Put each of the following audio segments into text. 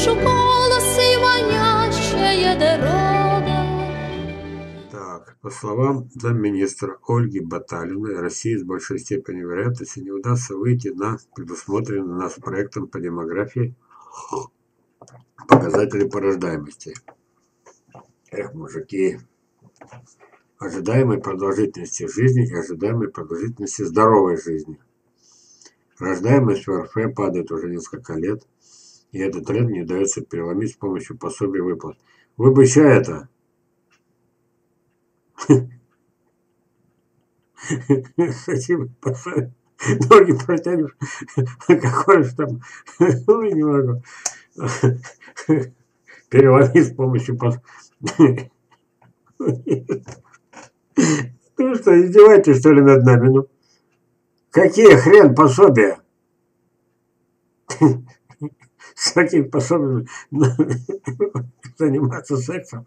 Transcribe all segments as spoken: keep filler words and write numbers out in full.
слышу голос и манящая дорога. Так, по словам замминистра Ольги Баталиной, России с большой степенью вероятности не удастся выйти на предусмотренные нас проектом по демографии показатели по рождаемости. Эх, мужики, ожидаемой продолжительности жизни и ожидаемой продолжительности здоровой жизни. Рождаемость в РФ падает уже несколько лет, и этот тренд не удается переломить с помощью пособий выплат. Вы бы еще это... Хотим пособие. Ноги протянешь. Какой же там... Ой, не могу. Переломить с помощью пособия. Ну что, издеваетесь, что ли, над нами? Ну, какие хрен пособия? С каким пособием заниматься сексом?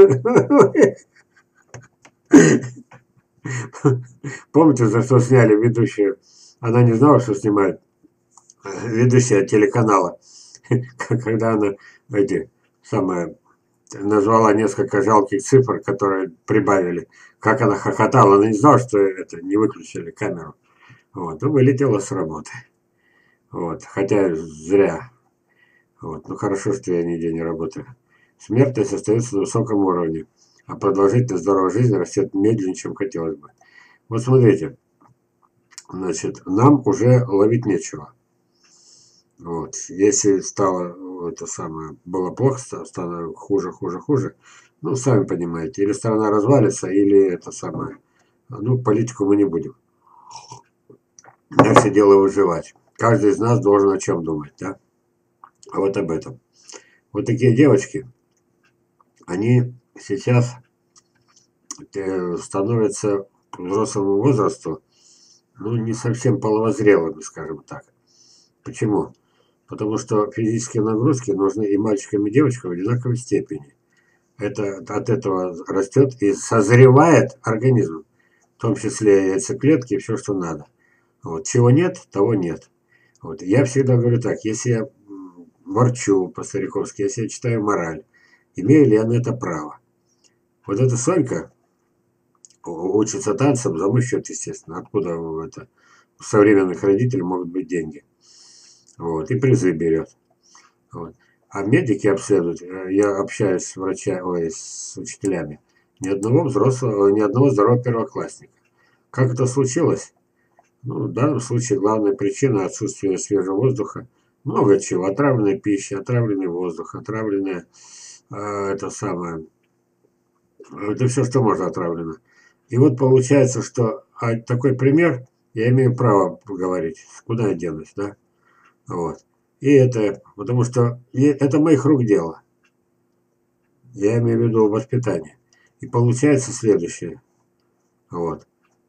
Помните, за что сняли ведущую? Она не знала, что снимает ведущая телеканала. Когда она эти самые назвала несколько жалких цифр, которые прибавили. Как она хохотала, она не знала, что это не выключили камеру. Вот, и вылетела с работы. Вот, хотя зря. Вот, ну хорошо, что я нигде не работаю. Смертность остается на высоком уровне, а продолжительность здоровой жизни растет медленнее, чем хотелось бы. Вот смотрите, значит, нам уже ловить нечего. Вот, если стало это самое, было плохо, стало хуже, хуже, хуже, ну, сами понимаете, или страна развалится, или это самое, ну, политику мы не будем. Наше дело выживать. Каждый из нас должен о чем думать, да? А вот об этом. Вот такие девочки, они сейчас становятся к взрослому возрасту, ну, не совсем половозрелыми, скажем так. Почему? Потому что физические нагрузки нужны и мальчикам, и девочкам в одинаковой степени. Это, от этого растет и созревает организм, в том числе яйцеклетки и все, что надо. Вот. Чего нет, того нет. Вот. Я всегда говорю так, если я ворчу по-стариковски, если я читаю мораль, имею ли я на это право? Вот эта Сонька учится танцам за мой счет, естественно. Откуда это? У современных родителей могут быть деньги. Вот, и призы берет. Вот. А медики обследуют, я общаюсь с врачами, ой, с учителями, ни одного взрослого, ни одного здорового первоклассника. Как это случилось? Ну, в данном случае главная причина отсутствия свежего воздуха. Много чего. Отравленная пища, отравленный воздух, отравленное э, это самое. Это все, что можно отравлено. И вот получается, что а такой пример, я имею право говорить, куда я денусь, да? Вот. И это, потому что это моих рук дело. Я имею в виду воспитание. И получается следующее. Вот.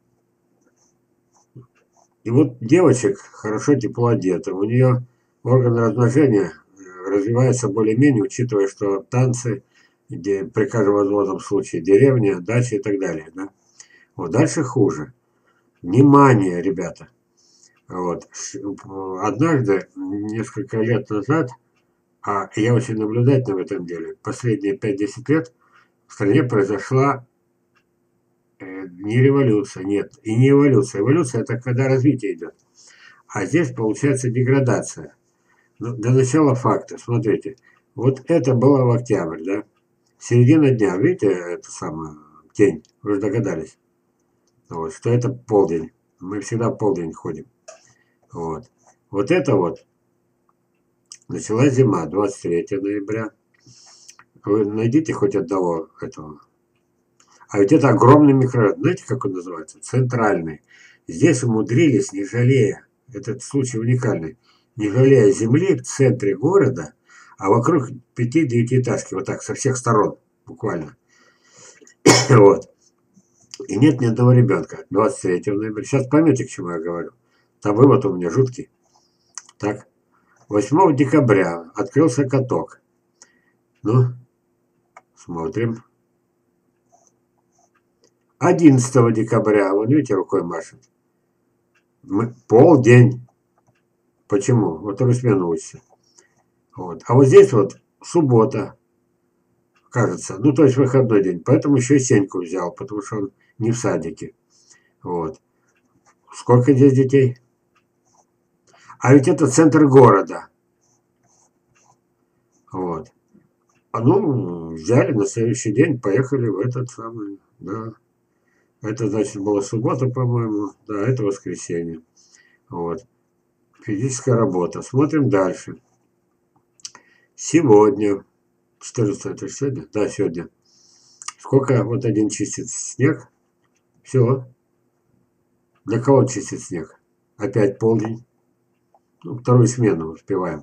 И вот девочек хорошо тепло одета. У нее органы размножения развиваются более-менее, учитывая, что танцы, где при каждом возможном случае деревня, дача и так далее. Да? Вот дальше хуже. Внимание, ребята. Вот. Однажды, несколько лет назад, а я очень наблюдательный в этом деле, последние пять-десять лет в стране произошла э, не революция, нет, и не эволюция. Эволюция – это когда развитие идет. А здесь получается деградация. Но для начала факта, смотрите, вот это было в октябрь, да? Середина дня, видите, это самое, день, вы же догадались, вот, что это полдень. Мы всегда в полдень ходим. Вот. Вот это вот началась зима, двадцать третьего ноября. Вы найдите хоть одного этого. А ведь это огромный микрорайон. Знаете, как он называется? Центральный. Здесь умудрились, не жалея, этот случай уникальный, не жалея земли в центре города, а вокруг пяти-девятиэтажки, вот так, со всех сторон, буквально. Вот. И нет ни одного ребенка. двадцать третьего ноября. Сейчас поймете, к чему я говорю. Там вывод у меня жуткий. Так. восьмого декабря открылся каток. Ну, смотрим. одиннадцатого декабря, вон видите, рукой машет. Мы, полдень. Почему? Вот вторую смену учится. Вот. А вот здесь вот суббота, кажется. Ну, то есть выходной день. Поэтому еще и Сеньку взял, потому что он не в садике. Вот. Сколько здесь детей? А ведь это центр города. Вот. А ну, взяли на следующий день, поехали в этот самый, да. Это, значит, была суббота, по-моему. Да, это воскресенье. Вот. Физическая работа. Смотрим дальше. Сегодня. четырнадцатое, это сегодня? Да, сегодня. Сколько вот один чистит снег? Все. Для кого он чистит снег? Опять полдень. Ну, вторую смену успеваем.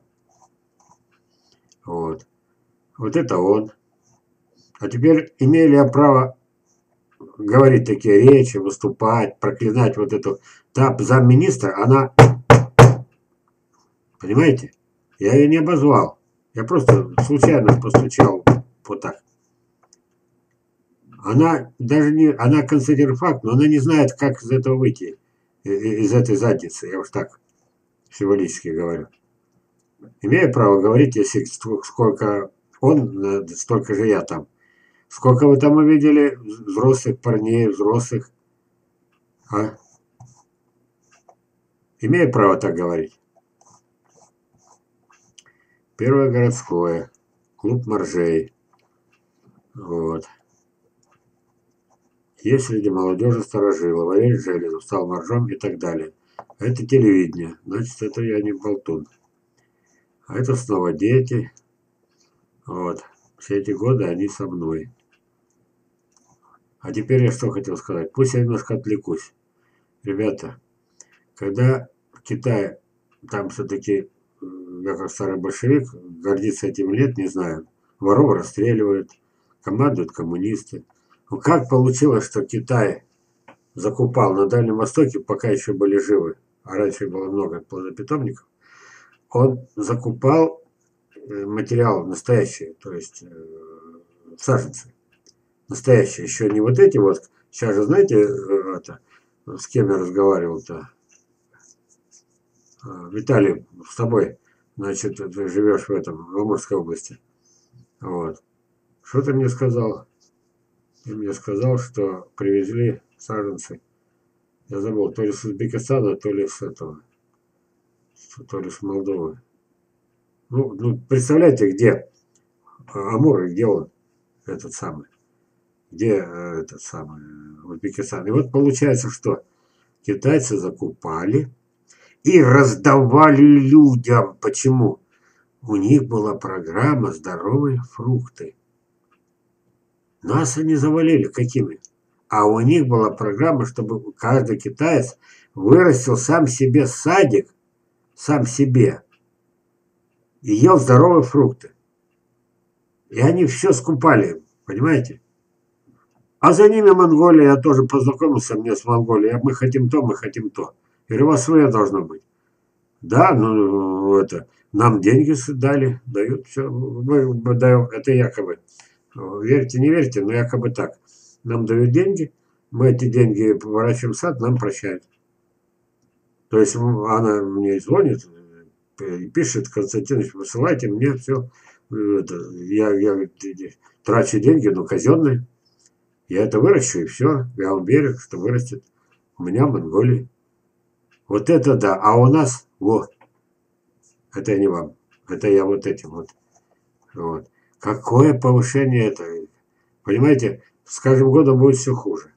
Вот. Вот это он. А теперь имею ли я право говорить такие речи, выступать, проклинать вот эту... Та замминистра, она... Понимаете? Я ее не обозвал. Я просто случайно постучал вот так. Она даже не... Она констатирует факт, но она не знает, как из этого выйти. Из этой задницы. Я уж так символически говорю. Имею право говорить, если сколько он, столько же я там. Сколько вы там увидели взрослых парней, взрослых? А? Имею право так говорить. Первое городское. Клуб моржей. Вот. Есть среди молодежи старожилы. Валерий Железов стал моржом и так далее. Это телевидение. Значит, это я не болтун. А это снова дети. Вот. Все эти годы они со мной. А теперь я что хотел сказать. Пусть я немножко отвлекусь. Ребята, когда в Китае, там все-таки, я как старый большевик, гордиться этим лет, не знаю. Воров расстреливают, командуют коммунисты. Но как получилось, что Китай закупал на Дальнем Востоке, пока еще были живы, а раньше было много плодопитомников, он закупал материал настоящий, то есть саженцы. Настоящие, еще не вот эти вот. Сейчас же, знаете, это, с кем я разговаривал-то? Виталий, с тобой, значит, ты живешь в этом, в Амурской области. Вот. Что ты мне сказал? Ты мне сказал, что привезли саженцы. Я забыл, то ли с Узбекистана, то ли с этого, то ли с Молдовы. Ну, ну представляете, где Амур, где он, этот самый. Где этот самый Узбекистан. И вот получается, что китайцы закупали и раздавали людям. Почему? У них была программа «Здоровые фрукты». Нас они завалили какими? А у них была программа, чтобы каждый китаец вырастил сам себе садик, сам себе, и ел здоровые фрукты. И они все скупали, понимаете? А за ними Монголия, я тоже познакомился мне с Монголией. Мы хотим то, мы хотим то. Я говорю, у вас свое должно быть. Да, ну это, нам деньги дали, дают, все, мы, мы даем, это якобы. Верьте, не верьте, но якобы так. Нам дают деньги, мы эти деньги поворачиваем в сад, нам прощают. То есть она мне звонит, пишет, Константинович, высылайте мне все. Это, я, я трачу деньги, но казенные. Я это выращу, и все. Я вам верю, что вырастет. У меня в Монголии. Вот это да. А у нас, вот. Это я не вам. Это я вот этим вот. Вот. Какое повышение это. Понимаете, с каждым годом будет все хуже.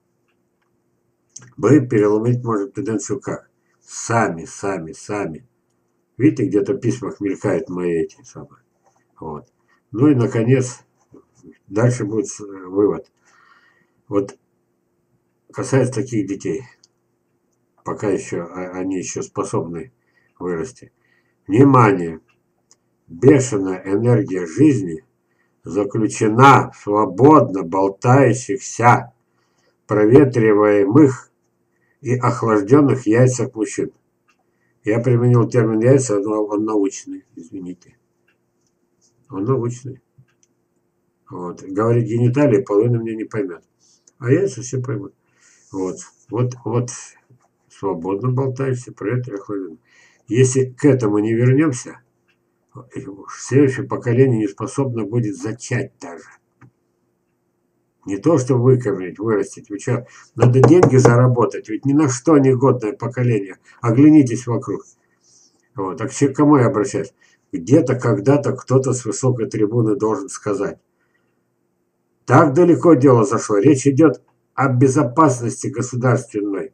Мы переломить можем тенденцию как? Сами, сами, сами. Видите, где-то в письмах мелькают мои эти самые. Вот. Ну и, наконец, дальше будет вывод. Вот касается таких детей, пока еще они еще способны вырасти. Внимание! Бешеная энергия жизни заключена в свободно болтающихся, проветриваемых и охлажденных яйцах мужчин. Я применил термин яйца, но он научный, извините. Он научный. Вот. Говорить гениталии половина меня не поймет. А яйца все поймут. Вот. Вот, вот свободно болтаешься, про это охлажденно. Если к этому не вернемся, Следующее поколение не способно будет зачать даже. Не то, что выкормить, вырастить. Вы что, надо деньги заработать. Ведь ни на что негодное поколение. Оглянитесь вокруг. Вот. Так к кому я обращаюсь? Где-то, когда-то кто-то с высокой трибуны должен сказать. Так далеко дело зашло. Речь идет о безопасности государственной.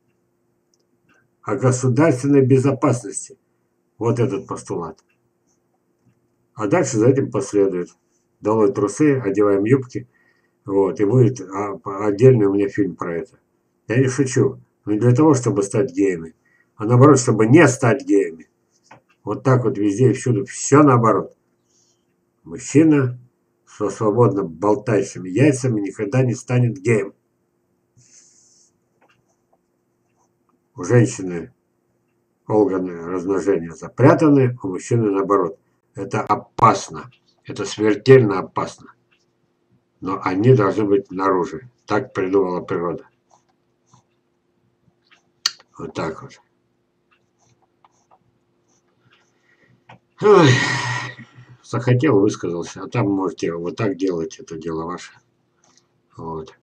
О государственной безопасности. Вот этот постулат. А дальше за этим последует. Долой трусы, одеваем юбки. Вот, и будет отдельный у меня фильм про это. Я не шучу. Не для того, чтобы стать геями, а наоборот, чтобы не стать геями. Вот так вот везде и всюду. Все наоборот. Мужчина со свободно болтающими яйцами никогда не станет геем. У женщины органы размножения запрятаны, у мужчины наоборот. Это опасно. Это смертельно опасно. Но они должны быть наружу. Так придумала природа. Вот так вот. Ой. Захотел, высказался. А там можете вот так делать, это дело ваше. Вот.